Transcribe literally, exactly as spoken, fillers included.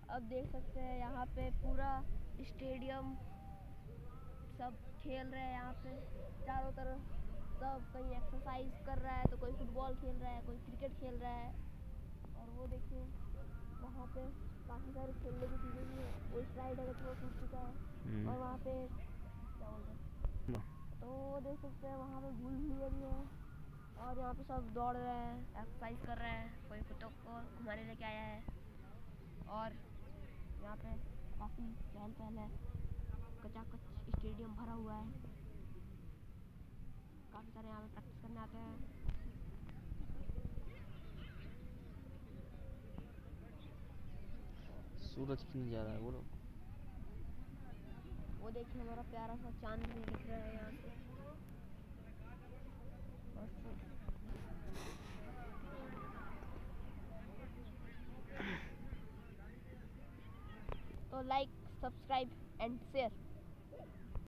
अब देख सकते हैं यहाँ पे पूरा स्टेडियम, सब खेल रहे हैं यहाँ पे चारों तरफ। सब कहीं एक्सरसाइज कर रहा है तो कोई फुटबॉल खेल रहा है, कोई क्रिकेट खेल रहा है। और वो देखिए वहाँ पे काफ़ी सारे खेलने की चीज़ें भी हैं। वो स्लाइड है तो वो टूट चुका है। और वहाँ पे क्या बोलते हैं, तो वो देख सकते हैं वहाँ पे भूल भुलैया भी है। और यहाँ पे सब दौड़ रहे हैं, एक्सरसाइज कर रहे हैं, कोई कुत्तों को घुमाने लेके आया है। और यहाँ पे काफ़ी चहल पहल है, कचाकच स्टेडियम भरा हुआ है। काफ़ी सारे यहाँ पे प्रैक्टिस करने आते हैं। सूरज क्यों नहीं जा रहा है बोलो। वो देखिए हमारा प्यारा सा चांद भी दिख रहा है यहाँ से। तो लाइक, सब्सक्राइब एंड शेयर।